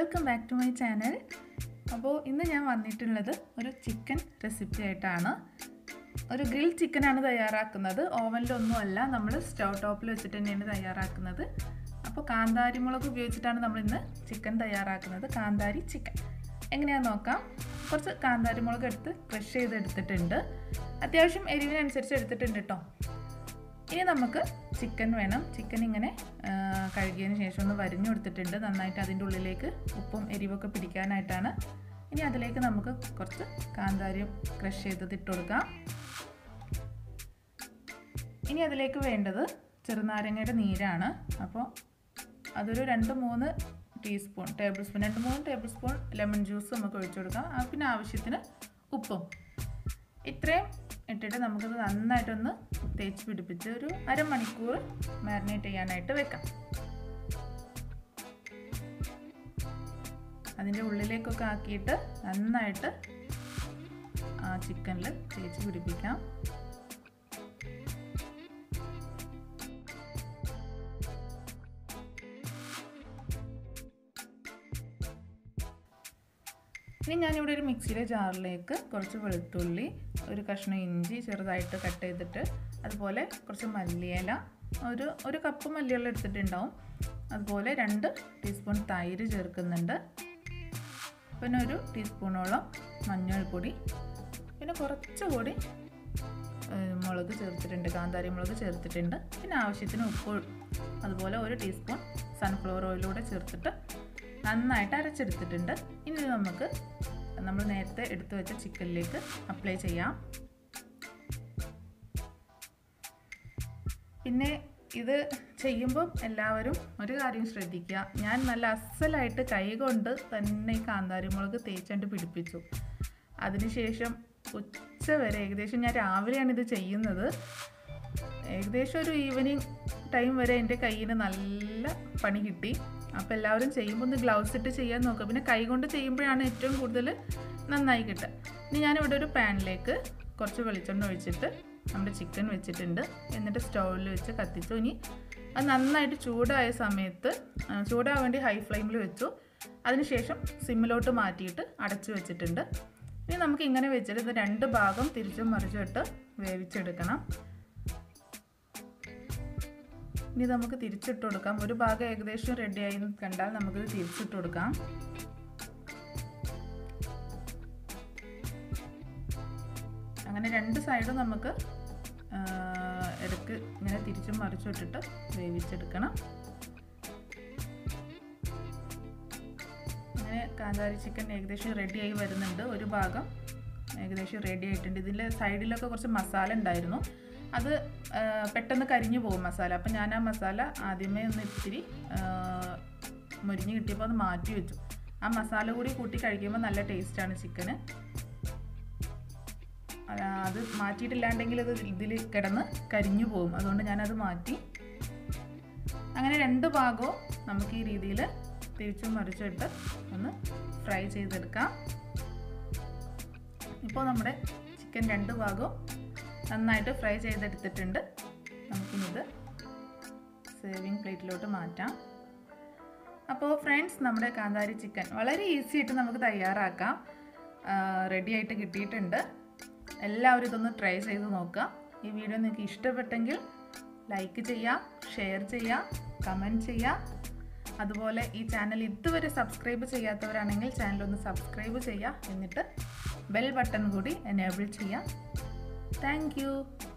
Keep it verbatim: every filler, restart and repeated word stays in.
Welcome back to my channel. അപ്പോൾ ഇന്ന് ഞാൻ വന്നിട്ടുള്ളത് ഒരു ചിക്കൻ റെസിപ്പി ആയിട്ടാണ്. ഒരു ഗ്രിൽ ചിക്കനാണ് തയ്യാറാക്കുന്നത്. ഓവനിലൊന്നുമല്ല, നമ്മൾ സ്റ്റൗ ടോപ്പിൽ വെച്ചിട്ട് തന്നെയാണ് തയ്യാറാക്കുന്നത്. അപ്പോൾ കാന്താരി മുളക് ഉപയോഗിച്ചിട്ടാണ് നമ്മൾ ഇന്ന് ചിക്കൻ തയ്യാറാക്കുന്നത്. കാന്താരി ചിക്കൻ എങ്ങനെയാണെന്ന് നോക്കാം. കുറച്ച് കാന്താരി മുളക് എടുത്ത് ക്രഷ് ചെയ്തെടുത്തിട്ടുണ്ട്. അത്യാവശ്യം എരിവിനനുസരിച്ച് എടുത്തിട്ടുണ്ട് കേട്ടോ. ഇനി നമുക്ക് ചിക്കൻ വേണം. ചിക്കൻ ഇങ്ങനെ കഴുകിയതിന് ശേഷം ഒന്ന് വരിഞ്ഞു കൊടുത്തിട്ടുണ്ട് നന്നായിട്ട്. അതിൻ്റെ ഉള്ളിലേക്ക് ഉപ്പും എരിവൊക്കെ പിടിക്കാനായിട്ടാണ്. ഇനി അതിലേക്ക് നമുക്ക് കുറച്ച് കാന്താരിയും ക്രഷ് ചെയ്തത് ഇട്ട് കൊടുക്കാം. ഇനി അതിലേക്ക് വേണ്ടത് ചെറുനാരങ്ങയുടെ നീരാണ്. അപ്പോൾ അതൊരു രണ്ട് മൂന്ന് ടീസ്പൂൺ ടേബിൾ സ്പൂൺ രണ്ട് മൂന്ന് ടേബിൾ സ്പൂൺ ലെമൺ ജ്യൂസ് നമുക്ക് ഒഴിച്ചു കൊടുക്കാം. പിന്നെ ആവശ്യത്തിന് ഉപ്പും ഇത്രയും ഇട്ടിട്ട് നമുക്കത് നന്നായിട്ടൊന്ന് തേച്ച് പിടിപ്പിച്ച് ഒരു അരമണിക്കൂർ മാരിനേറ്റ് ചെയ്യാനായിട്ട് വെക്കാം. അതിൻ്റെ ഉള്ളിലേക്കൊക്കെ ആക്കിയിട്ട് നന്നായിട്ട് ആ ചിക്കനിൽ തേച്ച് പിടിപ്പിക്കാം. ഇനി ഞാനിവിടെ ഒരു മിക്സിയിലെ ജാറിലേക്ക് കുറച്ച് വെളുത്തുള്ളി, ഒരു കഷ്ണം ഇഞ്ചി ചെറുതായിട്ട് കട്ട് ചെയ്തിട്ട്, അതുപോലെ കുറച്ച് മല്ലിയില, ഒരു ഒരു കപ്പ് മല്ലിയില എടുത്തിട്ടുണ്ടാവും. അതുപോലെ രണ്ട് ടീസ്പൂൺ തൈര് ചേർക്കുന്നുണ്ട്. പിന്നെ ഒരു ടീസ്പൂണോളം മഞ്ഞൾപ്പൊടി, പിന്നെ കുറച്ചുകൂടി മുളക് ചേർത്തിട്ടുണ്ട്, കാന്താരി മുളക് ചേർത്തിട്ടുണ്ട്. പിന്നെ ആവശ്യത്തിന് ഉപ്പ്, അതുപോലെ ഒരു ടീസ്പൂൺ സൺഫ്ലവർ ഓയിലൂടെ ചേർത്തിട്ട് നന്നായിട്ട് അരച്ചെടുത്തിട്ടുണ്ട്. ഇനി നമുക്ക് നമ്മൾ നേരത്തെ എടുത്തു വെച്ച ചിക്കനിലേക്ക് അപ്ലൈ ചെയ്യാം. പിന്നെ ഇത് ചെയ്യുമ്പോൾ എല്ലാവരും ഒരു കാര്യം ശ്രദ്ധിക്കുക. ഞാൻ നല്ല അസലായിട്ട് കൈ കൊണ്ട് തന്നെ ഈ കാന്താരി മുളക് തേച്ചുകൊണ്ട് പിടിപ്പിച്ചു. അതിനുശേഷം ഉച്ച വരെ, ഏകദേശം ഞാൻ രാവിലെയാണ് ഇത് ചെയ്യുന്നത്, ഏകദേശം ഒരു ഈവനിങ് ടൈം വരെ എൻ്റെ കയ്യിന് നല്ല പണി കിട്ടി. അപ്പോൾ എല്ലാവരും ചെയ്യുമ്പോൾ ഒന്ന് ഗ്ലൗസ് ഇട്ട് ചെയ്യാൻ നോക്കുക. പിന്നെ കൈ കൊണ്ട് ചെയ്യുമ്പോഴാണ് ഏറ്റവും കൂടുതൽ നന്നായി കിട്ടുക. ഇനി ഞാനിവിടെ ഒരു പാനിലേക്ക് കുറച്ച് വെളിച്ചെണ്ണ ഒഴിച്ചിട്ട് നമ്മുടെ ചിക്കൻ വെച്ചിട്ടുണ്ട്. എന്നിട്ട് സ്റ്റൗവിൽ വെച്ച് കത്തിച്ചു. ഇനി അത് നന്നായിട്ട് ചൂടായ സമയത്ത്, ചൂടാൻ വേണ്ടി ഹൈ ഫ്ലെയിമിൽ വെച്ചു. അതിനുശേഷം സിമ്മിലോട്ട് മാറ്റിയിട്ട് അടച്ചു വെച്ചിട്ടുണ്ട്. ഇനി നമുക്ക് ഇങ്ങനെ വെച്ചിട്ട് ഇത് രണ്ട് ഭാഗം തിരിച്ചും മറിച്ചും ഇട്ട് വേവിച്ചെടുക്കണം. ഇനി നമുക്ക് തിരിച്ചിട്ട് കൊടുക്കാം. ഒരു ഭാഗം ഏകദേശം റെഡിയായി കണ്ടാൽ നമുക്കിത് തിരിച്ചിട്ട് കൊടുക്കാം. അങ്ങനെ രണ്ട് സൈഡും നമുക്ക് ഇടയ്ക്ക് ഇങ്ങനെ തിരിച്ചും മറിച്ചും ഇട്ടിട്ട് വേവിച്ചെടുക്കണം. അങ്ങനെ കാന്താരി ചിക്കൻ ഏകദേശം റെഡിയായി വരുന്നുണ്ട്. ഒരു ഭാഗം ഏകദേശം റെഡി ആയിട്ടുണ്ട്. ഇതിൻ്റെ സൈഡിലൊക്കെ കുറച്ച് മസാല ഉണ്ടായിരുന്നു. അത് പെട്ടെന്ന് കരിഞ്ഞു പോകും മസാല. അപ്പം ഞാൻ ആ മസാല ആദ്യമേ ഒന്ന് ഇത്തിരി മുരിഞ്ഞ് കിട്ടിയപ്പോൾ അത് മാറ്റി വെച്ചു. ആ മസാല കൂടി കൂട്ടി കഴിക്കുമ്പോൾ നല്ല ടേസ്റ്റാണ് ചിക്കന്. അത് മാറ്റിയിട്ടില്ലാണ്ടെങ്കിൽ അത് ഇതിൽ കിടന്ന് കരിഞ്ഞു പോകും. അതുകൊണ്ട് ഞാനത് മാറ്റി. അങ്ങനെ രണ്ട് ഭാഗവും നമുക്ക് ഈ രീതിയിൽ തിരിച്ചും മറിച്ചും ഇട്ട് ഒന്ന് ഫ്രൈ ചെയ്തെടുക്കാം. ഇപ്പോൾ നമ്മുടെ ചിക്കൻ രണ്ട് ഭാഗവും നന്നായിട്ട് ഫ്രൈ ചെയ്തെടുത്തിട്ടുണ്ട്. നമുക്കിത് സേവിങ് പ്ലേറ്റിലോട്ട് മാറ്റാം. അപ്പോൾ ഫ്രണ്ട്സ്, നമ്മുടെ കാന്താരി ചിക്കൻ വളരെ ഈസി ആയിട്ട് നമുക്ക് തയ്യാറാക്കാം. റെഡി ആയിട്ട് കിട്ടിയിട്ടുണ്ട്. എല്ലാവരും ഇതൊന്ന് ട്രൈ ചെയ്ത് നോക്കുക. ഈ വീഡിയോ നിങ്ങൾക്ക് ഇഷ്ടപ്പെട്ടെങ്കിൽ ലൈക്ക് ചെയ്യുക, ഷെയർ ചെയ്യുക, കമൻറ്റ് ചെയ്യുക. അതുപോലെ ഈ ചാനൽ ഇതുവരെ സബ്സ്ക്രൈബ് ചെയ്യാത്തവരാണെങ്കിൽ ചാനലൊന്ന് സബ്സ്ക്രൈബ് ചെയ്യുക. എന്നിട്ട് ബെൽ ബട്ടൺ കൂടി എനേബിൾ ചെയ്യുക. Thank you.